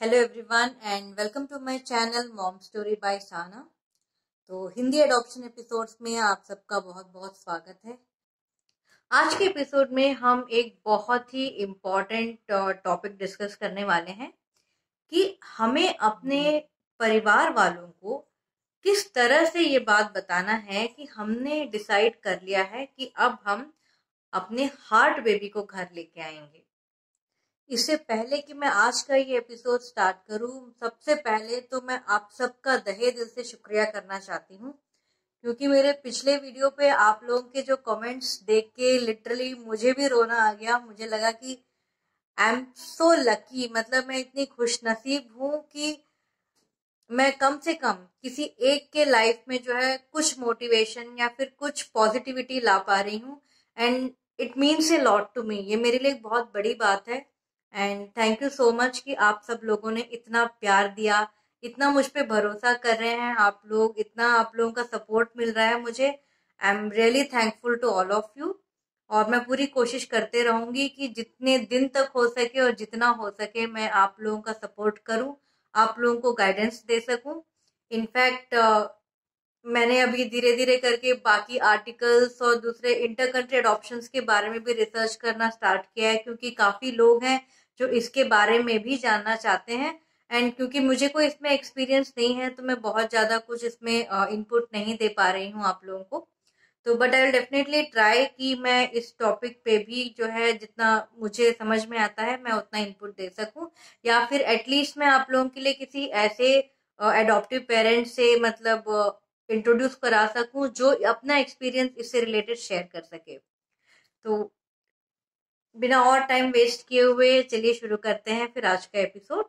Hello everyone and welcome to my channel mom story by Sana. तो Hindi adoption episodes में आप सबका बहुत बहुत स्वागत है। आज के एपिसोड में हम एक बहुत ही इम्पोर्टेंट टॉपिक डिस्कस करने वाले हैं कि हमें अपने परिवार वालों को किस तरह से ये बात बताना है कि हमने डिसाइड कर लिया है कि अब हम अपने हार्ट बेबी को घर लेके आएंगे। इससे पहले कि मैं आज का ये एपिसोड स्टार्ट करूं, सबसे पहले तो मैं आप सबका तहे दिल से शुक्रिया करना चाहती हूँ, क्योंकि मेरे पिछले वीडियो पे आप लोगों के जो कमेंट्स देख के लिटरली मुझे भी रोना आ गया। मुझे लगा कि आई एम सो लकी, मतलब मैं इतनी खुशनसीब हूँ कि मैं कम से कम किसी एक के लाइफ में जो है कुछ मोटिवेशन या फिर कुछ पॉजिटिविटी ला पा रही हूँ। And it means a lot to me. ये मेरे लिए एक बहुत बड़ी बात है। And thank you so much कि आप सब लोगों ने इतना प्यार दिया, इतना मुझ पे भरोसा कर रहे हैं आप लोग, इतना आप लोगों का सपोर्ट मिल रहा है मुझे। I am really thankful to all of you. और मैं पूरी कोशिश करते रहूंगी कि जितने दिन तक हो सके और जितना हो सके मैं आप लोगों का सपोर्ट करूं, आप लोगों को गाइडेंस दे सकूं। इनफैक्ट मैंने अभी धीरे धीरे करके बाकी आर्टिकल्स और दूसरे इंटर कंट्री अडॉप्शंस के बारे में भी रिसर्च करना स्टार्ट किया है, क्योंकि काफी लोग हैं जो इसके बारे में भी जानना चाहते हैं। एंड क्योंकि मुझे कोई इसमें एक्सपीरियंस नहीं है तो मैं बहुत ज्यादा कुछ इसमें इनपुट नहीं दे पा रही हूँ आप लोगों को। तो but I will definitely try कि मैं इस टॉपिक पे भी जो है जितना मुझे समझ में आता है मैं उतना इनपुट दे सकूं, या फिर एटलीस्ट मैं आप लोगों के लिए किसी ऐसे एडॉप्टिव पेरेंट्स से मतलब इंट्रोड्यूस करा सकूं जो अपना एक्सपीरियंस इससे रिलेटेड शेयर कर सके। तो बिना और टाइम वेस्ट किए हुए चलिए शुरू करते हैं फिर आज का एपिसोड।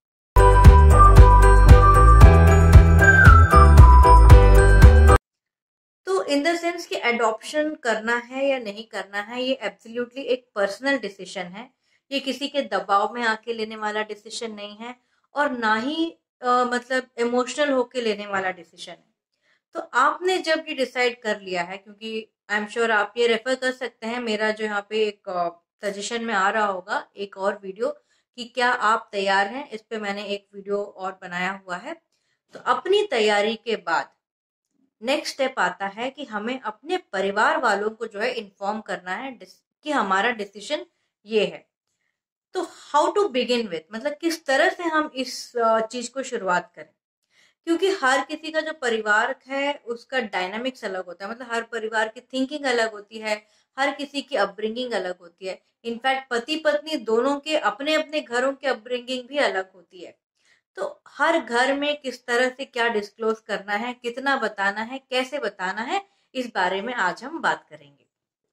तो इन द सेंस कि एडॉप्शन करना है या नहीं करना है, ये एब्सोल्युटली एक पर्सनल डिसीजन है। ये किसी के दबाव में आके लेने वाला डिसीजन नहीं है और ना ही मतलब इमोशनल होके लेने वाला डिसीजन है। तो आपने जब ये डिसाइड कर लिया है, क्योंकि आई एम श्योर आप ये रेफर कर सकते हैं, मेरा जो यहाँ पे एक सजेशन में आ रहा होगा एक और वीडियो कि क्या आप तैयार हैं, इस पे मैंने एक वीडियो और बनाया हुआ है। तो अपनी तैयारी के बाद नेक्स्ट स्टेप आता है कि हमें अपने परिवार वालों को जो है इन्फॉर्म करना है कि हमारा डिसीजन ये है। तो हाउ टू बिगिन विथ, मतलब किस तरह से हम इस चीज को शुरुआत करें, क्योंकि हर किसी का जो परिवार है उसका डायनामिक्स अलग होता है। मतलब हर परिवार की थिंकिंग अलग होती है, हर किसी की अपब्रिंगिंग अलग होती है। इनफैक्ट पति पत्नी दोनों के अपने अपने घरों की अपब्रिंगिंग भी अलग होती है। तो हर घर में किस तरह से क्या डिस्क्लोज करना है, कितना बताना है, कैसे बताना है, इस बारे में आज हम बात करेंगे।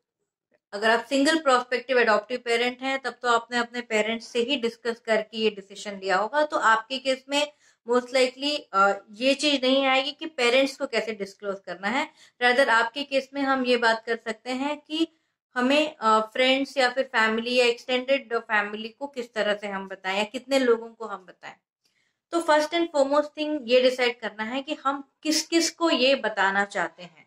अगर आप सिंगल प्रोस्पेक्टिव एडॉप्टिव पेरेंट हैं तब तो आपने अपने पेरेंट्स से ही डिस्कस करके ये डिसीजन लिया होगा। तो आपके केस में मोस्ट लाइकली ये चीज नहीं आएगी कि पेरेंट्स को कैसे डिस्क्लोज करना है। रादर आपके केस में हम ये बात कर सकते हैं कि हमें फ्रेंड्स या फिर फैमिली या एक्सटेंडेड फैमिली को किस तरह से हम बताएं या कितने लोगों को हम बताएं। तो फर्स्ट एंड फॉरमोस्ट थिंग ये डिसाइड करना है कि हम किस किस को ये बताना चाहते हैं।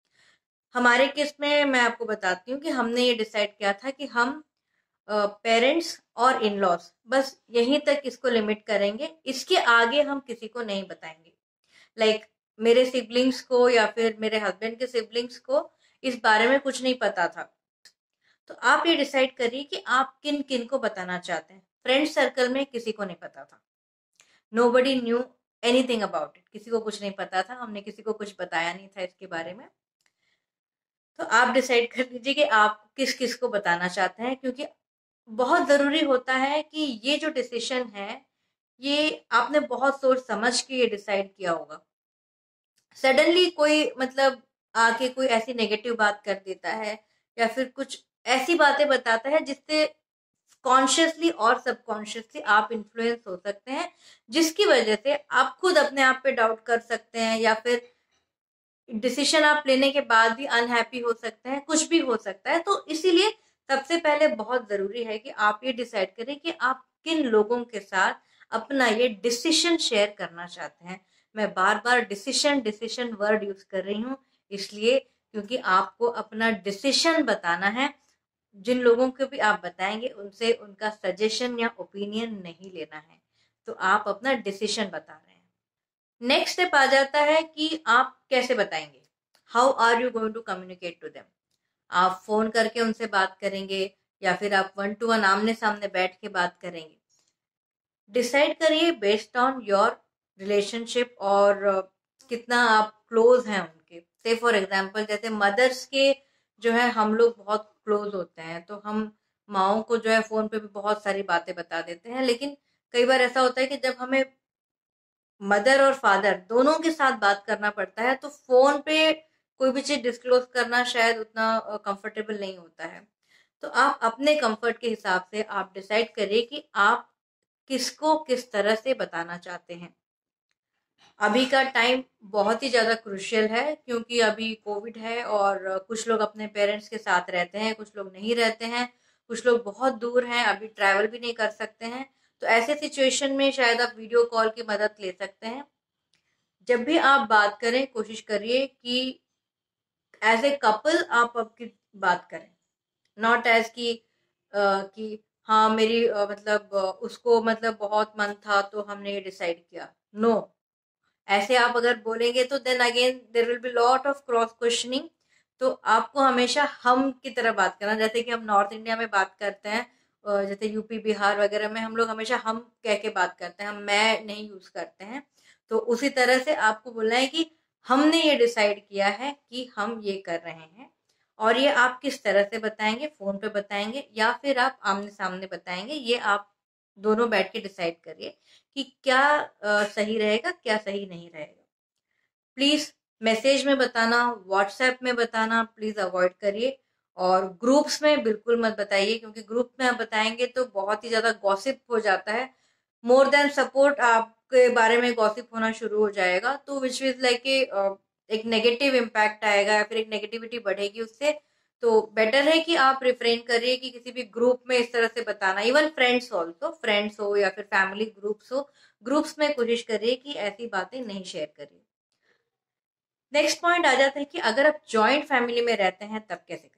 हमारे केस में मैं आपको बताती हूँ कि हमने ये डिसाइड किया था कि हम पेरेंट्स और इन लॉज बस यहीं तक इसको लिमिट करेंगे, इसके आगे हम किसी को नहीं बताएंगे। लाइक मेरे सिबलिंग्स को या फिर मेरे हस्बैंड के सिबलिंग्स को इस बारे में कुछ नहीं पता था। तो आप ये डिसाइड करिए कि आप किन किन को बताना चाहते हैं। फ्रेंड सर्कल में किसी को नहीं पता था, nobody knew anything about it, किसी को कुछ नहीं पता था, हमने किसी को कुछ बताया नहीं था इसके बारे में। तो आप डिसाइड कर लीजिए कि आप किस किस को बताना चाहते हैं, क्योंकि बहुत जरूरी होता है कि ये जो डिसीजन है ये आपने बहुत सोच समझ के ये डिसाइड किया होगा। सडनली कोई मतलब आके कोई ऐसी नेगेटिव बात कर देता है या फिर कुछ ऐसी बातें बताता है जिससे कॉन्शियसली और सबकॉन्शियसली आप इन्फ्लुएंस हो सकते हैं, जिसकी वजह से आप खुद अपने आप पे डाउट कर सकते हैं या फिर डिसीजन आप लेने के बाद भी अनहैप्पी हो सकते हैं, कुछ भी हो सकता है। तो इसीलिए सबसे पहले बहुत जरूरी है कि आप ये डिसाइड करें कि आप किन लोगों के साथ अपना ये डिसीजन शेयर करना चाहते हैं। मैं बार बार डिसीजन डिसीजन वर्ड यूज कर रही हूँ इसलिए क्योंकि आपको अपना डिसीजन बताना है। जिन लोगों को भी आप बताएंगे उनसे उनका सजेशन या ओपिनियन नहीं लेना है। तो आप अपना डिसीजन बता रहे हैं। नेक्स्ट स्टेप आ जाता है कि आप कैसे बताएंगे, how are you going to communicate to them. आप फोन करके उनसे बात करेंगे या फिर आप 1-to-1 आमने सामने बैठ के बात करेंगे। डिसाइड करिए बेस्ड ऑन योर रिलेशनशिप और कितना आप क्लोज हैं उनके। से फॉर एग्जांपल जैसे मदर्स के जो है हम लोग बहुत क्लोज होते हैं, तो हम माओ को जो है फोन पे भी बहुत सारी बातें बता देते हैं, लेकिन कई बार ऐसा होता है कि जब हमें मदर और फादर दोनों के साथ बात करना पड़ता है तो फोन पे कोई भी चीज डिस्क्लोज करना शायद उतना कंफर्टेबल नहीं होता है। तो आप अपने कंफर्ट के हिसाब से आप डिसाइड करिए कि आप किसको किस तरह से बताना चाहते हैं। अभी का टाइम बहुत ही ज्यादा क्रुशियल है क्योंकि अभी कोविड है और कुछ लोग अपने पेरेंट्स के साथ रहते हैं, कुछ लोग नहीं रहते हैं, कुछ लोग बहुत दूर हैं, अभी ट्रैवल भी नहीं कर सकते हैं। तो ऐसे सिचुएशन में शायद आप वीडियो कॉल की मदद ले सकते हैं। जब भी आप बात करें कोशिश करिए कि एज ए कपल आप आपकी बात करें, नॉट एज कि हाँ मेरी मतलब उसको मतलब बहुत मन था तो हमने ये डिसाइड किया। नो, ऐसे आप अगर बोलेंगे तो then again there will be lot of cross questioning. तो आपको हमेशा हम की तरह बात करना, जैसे कि हम नॉर्थ इंडिया में बात करते हैं, जैसे यूपी बिहार वगैरह में हम लोग हमेशा हम कह के बात करते हैं, हम मैं नहीं यूज करते हैं। तो उसी तरह से आपको बोलना है कि हमने ये डिसाइड किया है कि हम ये कर रहे हैं। और ये आप किस तरह से बताएंगे, फोन पे बताएंगे या फिर आप आमने सामने बताएंगे, ये आप दोनों बैठ के डिसाइड करिए कि क्या सही रहेगा क्या सही नहीं रहेगा। प्लीज मैसेज में बताना, व्हाट्सएप में बताना प्लीज अवॉइड करिए। और ग्रुप्स में बिल्कुल मत बताइए क्योंकि ग्रुप में आप बताएंगे तो बहुत ही ज्यादा गॉसिप हो जाता है। मोर देन सपोर्ट आपके बारे में गॉसिप होना शुरू हो जाएगा, तो विच इज लाइक एक नेगेटिव इम्पैक्ट आएगा या फिर एक नेगेटिविटी बढ़ेगी उससे। तो बेटर है कि आप रिफ्रेन करिए कि किसी भी ग्रुप में इस तरह से बताना, इवन फ्रेंड्स ऑल्सो, फ्रेंड्स हो या फिर फैमिली ग्रुप्स हो, ग्रुप्स में कोशिश करिए कि ऐसी बातें नहीं शेयर करिए। नेक्स्ट पॉइंट आ जाता है कि अगर आप जॉइंट फैमिली में रहते हैं तब कैसे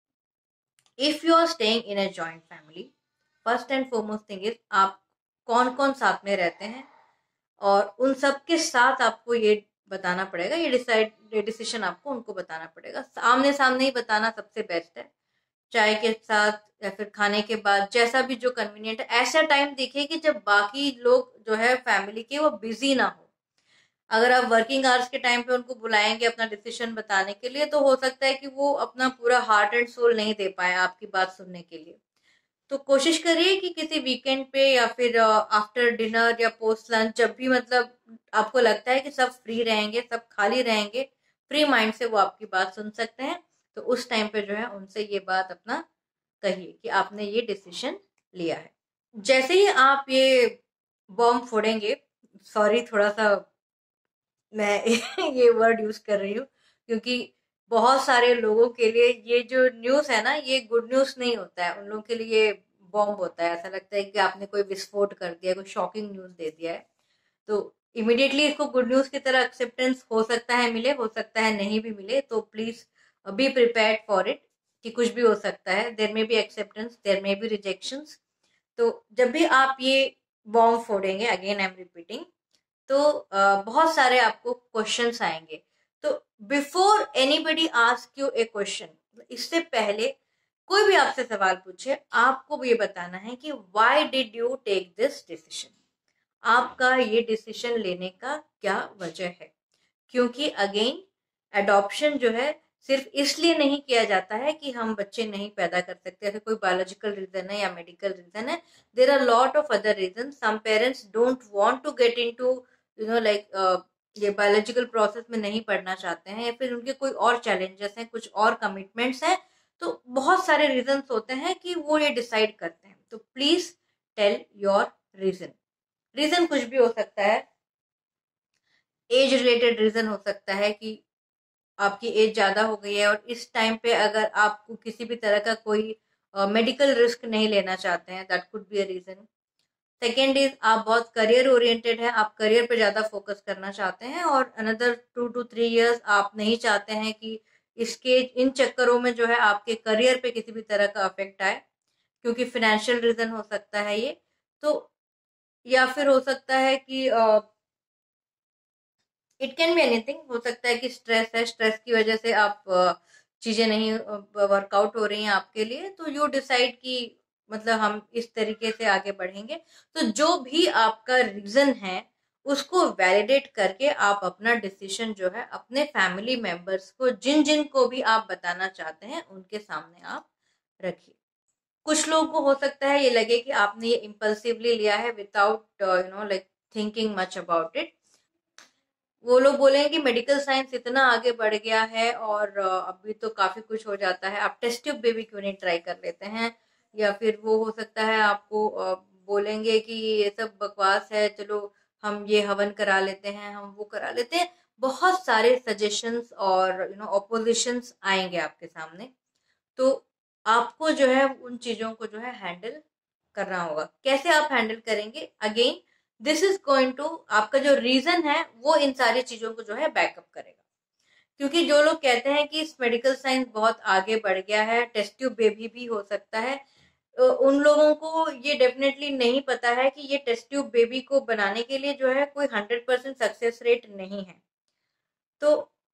करें। If you are staying in a joint family, first and foremost thing is आप कौन कौन साथ में रहते हैं और उन सब के साथ आपको ये बताना पड़ेगा, ये डिसीजन आपको उनको बताना पड़ेगा। सामने सामने ही बताना सबसे बेस्ट है, चाय के साथ या फिर खाने के बाद, जैसा भी जो कन्वीनियंट है। ऐसा टाइम देखिए कि जब बाकी लोग जो है फैमिली के वो बिजी ना हो। अगर आप वर्किंग आवर्स के टाइम पे उनको बुलाएंगे अपना डिसीजन बताने के लिए तो हो सकता है कि वो अपना पूरा हार्ट एंड सोल नहीं दे पाए आपकी बात सुनने के लिए। तो कोशिश करिए कि किसी वीकेंड पे या फिर आफ्टर डिनर या पोस्ट लंच, जब भी मतलब आपको लगता है कि सब फ्री रहेंगे, सब खाली रहेंगे, फ्री माइंड से वो आपकी बात सुन सकते हैं, तो उस टाइम पे जो है उनसे ये बात अपना कहिए कि आपने ये डिसीजन लिया है। जैसे ही आप ये बॉम्ब फोड़ेंगे, सॉरी थोड़ा सा मैं ये वर्ड यूज कर रही हूँ क्योंकि बहुत सारे लोगों के लिए ये जो न्यूज है ना ये गुड न्यूज नहीं होता है, उन लोगों के लिए बॉम्ब होता है। ऐसा लगता है कि आपने कोई विस्फोट कर दिया, कोई शॉकिंग न्यूज दे दिया है। तो इमिडिएटली इसको गुड न्यूज की तरह एक्सेप्टेंस हो सकता है मिले, हो सकता है नहीं भी मिले। तो please be prepared for it कि कुछ भी हो सकता है। देर में बी एक्सेप्टेंस, देर में बी रिजेक्शंस। तो जब भी आप ये बॉम्ब फोड़ेंगे, अगेन आई एम रिपीटिंग, तो बहुत सारे आपको क्वेश्चंस आएंगे। तो before anybody ask you a question, इससे पहले कोई भी आपसे सवाल पूछे, आपको ये बताना है कि why did you take this decision. आपका ये डिसीजन लेने का क्या वजह है। क्योंकि अगेन अडॉप्शन जो है सिर्फ इसलिए नहीं किया जाता है कि हम बच्चे नहीं पैदा कर सकते, ऐसे कोई बायोलॉजिकल रीजन है या मेडिकल रीजन है। There are lot of other reason. Some parents don't want to get into like ये बायोलॉजिकल प्रोसेस में नहीं पढ़ना चाहते हैं या फिर उनके कोई और चैलेंजेस हैं, कुछ और कमिटमेंट्स हैं। तो बहुत सारे रीजन होते हैं कि वो ये डिसाइड करते हैं। तो please tell your reason. Reason कुछ भी हो सकता है। एज रिलेटेड रीजन हो सकता है कि आपकी एज ज्यादा हो गई है और इस टाइम पे अगर आपको किसी भी तरह का कोई मेडिकल रिस्क नहीं लेना चाहते हैं, that could be a reason. Second is आप बहुत करियर ओरिएंटेड है, आप करियर पे ज्यादा फोकस करना चाहते हैं और अनदर 2 to 3 years आप नहीं चाहते हैं कि इसके इन चक्करों में जो है आपके करियर पे किसी भी तरह का अफेक्ट आए, क्योंकि फाइनेंशियल रीजन हो सकता है ये। तो या फिर हो सकता है कि इट कैन बी एनीथिंग, हो सकता है कि स्ट्रेस है, स्ट्रेस की वजह से आप चीजें नहीं वर्कआउट हो रही हैं आपके लिए, तो यू डिसाइड कि मतलब हम इस तरीके से आगे बढ़ेंगे। तो जो भी आपका रीजन है उसको वैलिडेट करके आप अपना डिसीजन जो है अपने फैमिली मेंबर्स को, जिन जिन को भी आप बताना चाहते हैं, उनके सामने आप रखिए। कुछ लोगों को हो सकता है ये लगे कि आपने ये इम्पल्सिवली लिया है without like thinking much about it. वो लोग बोलेंगे कि मेडिकल साइंस इतना आगे बढ़ गया है और अभी तो काफी कुछ हो जाता है, आप टेस्ट ट्यूब बेबी क्यों नहीं ट्राई कर लेते हैं। या फिर वो हो सकता है आपको बोलेंगे कि ये सब बकवास है, चलो हम ये हवन करा लेते हैं, हम वो करा लेते हैं। बहुत सारे सजेशंस और ऑपोजिशंस आएंगे आपके सामने। तो आपको जो है उन चीजों को जो है हैंडल करना होगा। कैसे आप हैंडल करेंगे? Again this is going to, आपका जो रीजन है वो इन सारी चीजों को जो है बैकअप करेगा। क्योंकि जो लोग कहते हैं कि इस मेडिकल साइंस बहुत आगे बढ़ गया है, टेस्ट ट्यूब बेबी भी हो सकता है, उन लोगों को ये डेफिनेटली नहीं पता है कि ये टेस्ट ट्यूब बेबी को बनाने के लिए जो है कोई 100% सक्सेस रेट नहीं है। तो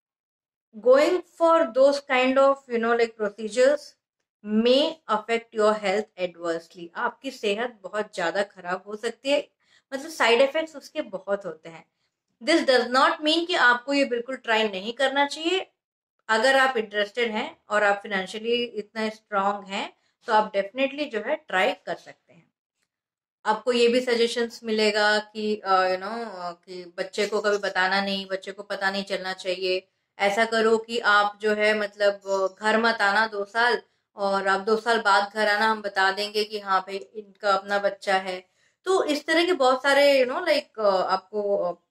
going for those kind of like procedures may affect your health adversely, आपकी सेहत बहुत ज्यादा खराब हो सकती है, मतलब साइड इफेक्ट्स उसके बहुत होते हैं। दिस डज नॉट मीन कि आपको ये बिल्कुल ट्राई नहीं करना चाहिए। अगर आप इंटरेस्टेड हैं और आप फिनेंशियली इतना स्ट्रांग हैं तो आप डेफिनेटली जो है ट्राई कर सकते हैं। आपको ये भी सजेशंस मिलेगा कि कि बच्चे को कभी बताना नहीं, बच्चे को पता नहीं चलना चाहिए। ऐसा करो कि आप जो है मतलब घर मत आना 2 साल, और आप 2 साल बाद घर आना, हम बता देंगे कि हाँ भाई इनका अपना बच्चा है। तो इस तरह के बहुत सारे लाइक आपको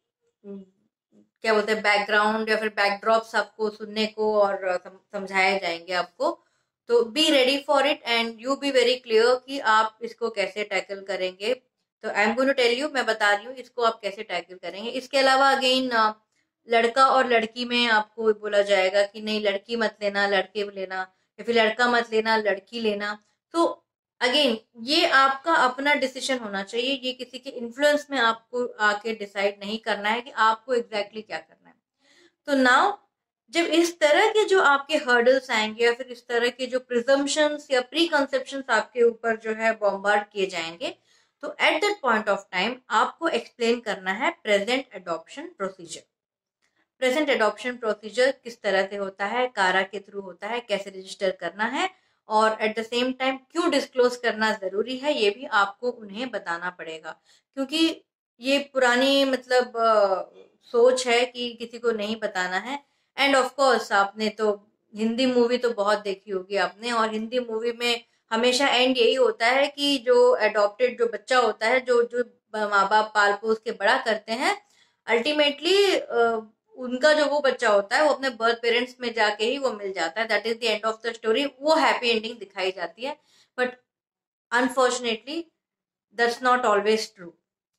क्या बोलते हैं बैकग्राउंड या फिर बैकड्रॉप्स आपको सुनने को और समझाए जाएंगे आपको। तो be ready for it and you be very clear कि आप इसको कैसे टैकल करेंगे। तो I am going to tell you, मैं बता रही हूँ इसको आप कैसे टैकल करेंगे। इसके अलावा अगेन लड़का और लड़की में आपको बोला जाएगा कि नहीं लड़की मत लेना, लड़के लेना, या फिर लड़का मत लेना, लड़की लेना। तो अगेन ये आपका अपना डिसीजन होना चाहिए, ये किसी के इन्फ्लुएंस में आपको आके डिसाइड नहीं करना है कि आपको एग्जैक्टली क्या करना है। तो नाउ जब इस तरह के जो आपके हर्डल्स आएंगे या फिर इस तरह के जो प्रिजम्पशंस या प्री कंसेप्शंस आपके ऊपर जो है बॉम्बार्ड किए जाएंगे, तो at that point of time आपको एक्सप्लेन करना है present adoption procedure. Present adoption procedure किस तरह से होता है, कारा के थ्रू होता है, कैसे रजिस्टर करना है, और एट द सेम टाइम क्यों डिस्क्लोज करना जरूरी है, ये भी आपको उन्हें बताना पड़ेगा। क्योंकि ये पुरानी मतलब सोच है कि किसी को नहीं बताना है। एंड ऑफ कोर्स आपने तो हिंदी मूवी तो बहुत देखी होगी आपने, और हिंदी मूवी में हमेशा एंड यही होता है कि जो एडॉप्टेड जो बच्चा होता है, जो जो माँ बाप पाल पोस के बड़ा करते हैं, अल्टीमेटली उनका जो वो बच्चा होता है वो अपने बर्थ पेरेंट्स में जाके ही वो मिल जाता है। That is the end of the story, वो हैप्पी एंडिंग दिखाई जाती है। But unfortunately that's not always true.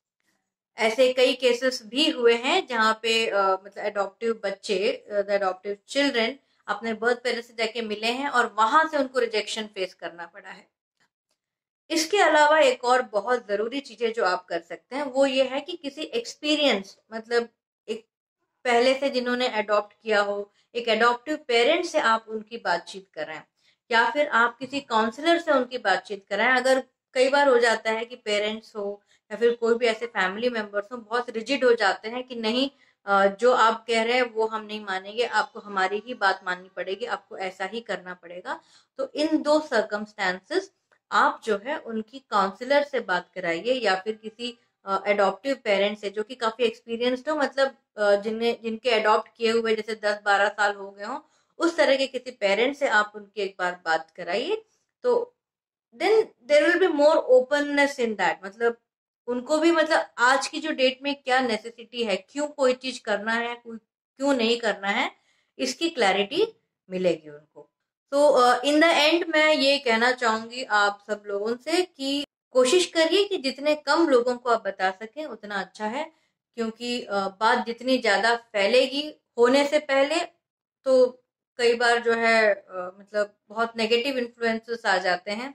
ऐसे कई केसेस भी हुए हैं जहाँ पे मतलब एडॉप्टिव बच्चे, एडॉप्टिव चिल्ड्रन अपने बर्थ पेरेंट्स से जाके मिले हैं और वहां से उनको रिजेक्शन फेस करना पड़ा है। इसके अलावा एक और बहुत जरूरी चीजें जो आप कर सकते हैं वो ये है कि किसी एक्सपीरियंस मतलब एक पहले से जिन्होंने अडॉप्ट किया हो, एक अडॉप्टिव पेरेंट से आप उनकी बातचीत कराएं, या फिर आप किसी काउंसलर से उनकी बातचीत कराएं। अगर कई बार हो जाता है कि पेरेंट्स हो या फिर कोई भी ऐसे फैमिली मेंबर्स हो बहुत रिजिड हो जाते हैं कि नहीं जो आप कह रहे हैं वो हम नहीं मानेंगे, आपको हमारी ही बात माननी पड़ेगी, आपको ऐसा ही करना पड़ेगा। तो इन दो सर्कमस्टेंसेस आप जो है उनकी काउंसलर से बात कराइए, या फिर किसी एडॉप्टिव पेरेंट्स है जो कि काफी एक्सपीरियंस्ड हो, मतलब जिनके अडॉप्ट किए हुए जैसे 10-12 साल हो गए हो, उस तरह के किसी पेरेंट्स से आप उनकी एक बार बात कराइए। तो then there will be more openness in that, मतलब उनको भी मतलब आज की जो डेट में क्या नेसेसिटी है, क्यों कोई चीज करना है, क्यों नहीं करना है, इसकी क्लैरिटी मिलेगी उनको। तो इन द एंड मैं ये कहना चाहूंगी आप सब लोगों से कि कोशिश करिए कि जितने कम लोगों को आप बता सकें उतना अच्छा है। क्योंकि बात जितनी ज्यादा फैलेगी होने से पहले, तो कई बार जो है मतलब बहुत नेगेटिव इन्फ्लुएंसेस आ जाते हैं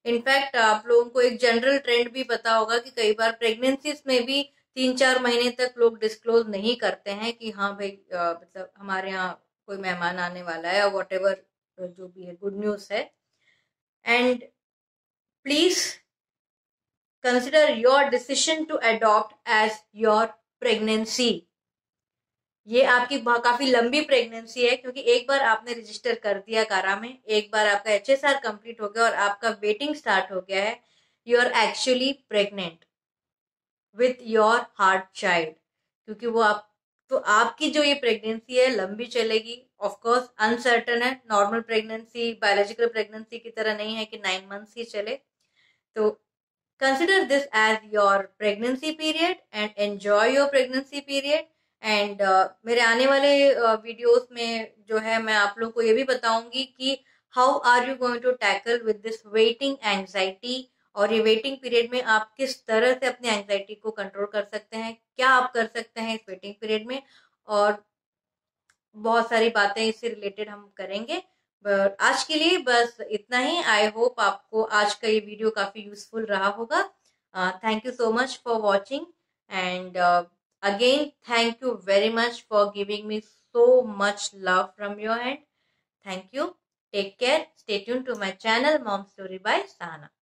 इनफैक्ट आप लोगों को एक जनरल ट्रेंड भी पता होगा कि कई बार प्रेगनेंसीज में भी 3-4 महीने तक लोग डिस्क्लोज नहीं करते हैं कि हाँ भाई मतलब हमारे यहाँ कोई मेहमान आने वाला है, और वॉट एवर जो भी है गुड न्यूज है। And please consider your decision to adopt as your pregnancy. ये आपकी काफी लंबी प्रेगनेंसी है, क्योंकि एक बार आपने रजिस्टर कर दिया कारा में, एक बार आपका HSR कंप्लीट हो गया और आपका वेटिंग स्टार्ट हो गया है, you are actually pregnant with your heart child. क्योंकि वो आप, तो आपकी जो ये प्रेगनेंसी है लंबी चलेगी, ऑफ कोर्स अनसर्टन है। नॉर्मल प्रेगनेंसी बायोलॉजिकल प्रेगनेंसी की तरह नहीं है कि 9 मंथ्स ही चले। तो consider this as your pregnancy period and enjoy your pregnancy period. And मेरे आने वाले वीडियोस में जो है मैं आप लोगों को ये भी बताऊंगी कि how are you going to tackle with this waiting anxiety, और ये वेटिंग पीरियड में आप किस तरह से अपनी एंजाइटी को कंट्रोल कर सकते हैं, क्या आप कर सकते हैं इस वेटिंग पीरियड में, और बहुत सारी बातें इससे रिलेटेड हम करेंगे। बट आज के लिए बस इतना ही। आई होप आपको आज का ये वीडियो काफी यूजफुल रहा होगा। Thank you so much for watching, and again thank you very much for giving me so much love from your end. Thank you. Take care. Stay tuned to my channel, Mom Story by Sahana.